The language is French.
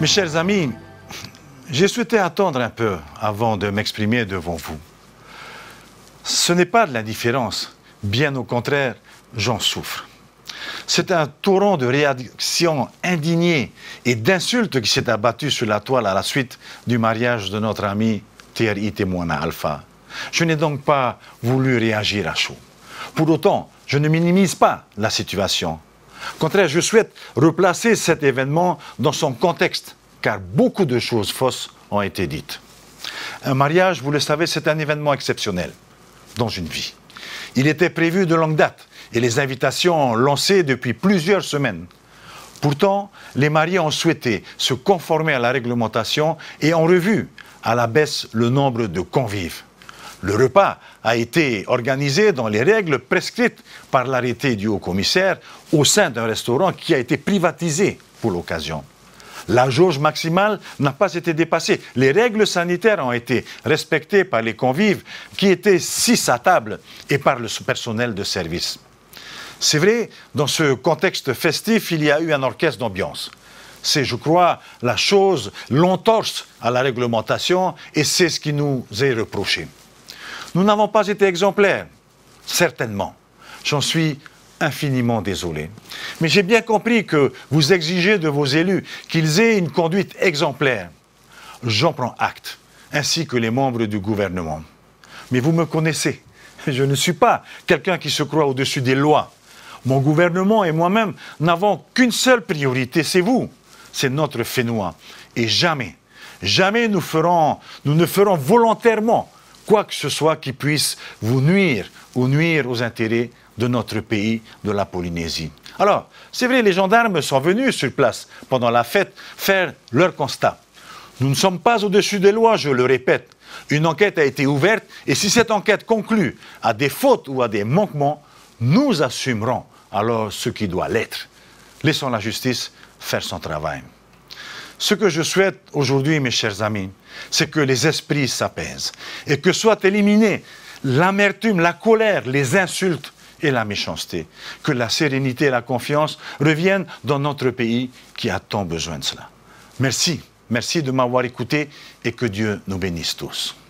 Mes chers amis, j'ai souhaité attendre un peu avant de m'exprimer devant vous. Ce n'est pas de l'indifférence, bien au contraire, j'en souffre. C'est un torrent de réactions indignées et d'insultes qui s'est abattu sur la toile à la suite du mariage de notre ami Thierry Temoina Alpha. Je n'ai donc pas voulu réagir à chaud. Pour autant, je ne minimise pas la situation. Au contraire, je souhaite replacer cet événement dans son contexte, car beaucoup de choses fausses ont été dites. Un mariage, vous le savez, c'est un événement exceptionnel dans une vie. Il était prévu de longue date et les invitations lancées depuis plusieurs semaines. Pourtant, les mariés ont souhaité se conformer à la réglementation et ont revu à la baisse le nombre de convives. Le repas a été organisé dans les règles prescrites par l'arrêté du haut-commissaire au sein d'un restaurant qui a été privatisé pour l'occasion. La jauge maximale n'a pas été dépassée. Les règles sanitaires ont été respectées par les convives qui étaient 6 à table et par le personnel de service. C'est vrai, dans ce contexte festif, il y a eu un orchestre d'ambiance. C'est, je crois, la chose l'entorse à la réglementation et c'est ce qui nous est reproché. Nous n'avons pas été exemplaires, certainement. J'en suis infiniment désolé. Mais j'ai bien compris que vous exigez de vos élus qu'ils aient une conduite exemplaire. J'en prends acte, ainsi que les membres du gouvernement. Mais vous me connaissez. Je ne suis pas quelqu'un qui se croit au-dessus des lois. Mon gouvernement et moi-même n'avons qu'une seule priorité, c'est vous. C'est notre Fénois. Et jamais, jamais nous ne ferons volontairement quoi que ce soit qui puisse vous nuire ou nuire aux intérêts de notre pays, de la Polynésie. Alors, c'est vrai, les gendarmes sont venus sur place pendant la fête faire leur constat. Nous ne sommes pas au-dessus des lois, je le répète. Une enquête a été ouverte et si cette enquête conclut à des fautes ou à des manquements, nous assumerons alors ce qui doit l'être. Laissons la justice faire son travail. Ce que je souhaite aujourd'hui, mes chers amis, c'est que les esprits s'apaisent et que soient éliminés l'amertume, la colère, les insultes et la méchanceté. Que la sérénité et la confiance reviennent dans notre pays qui a tant besoin de cela. Merci, merci de m'avoir écouté et que Dieu nous bénisse tous.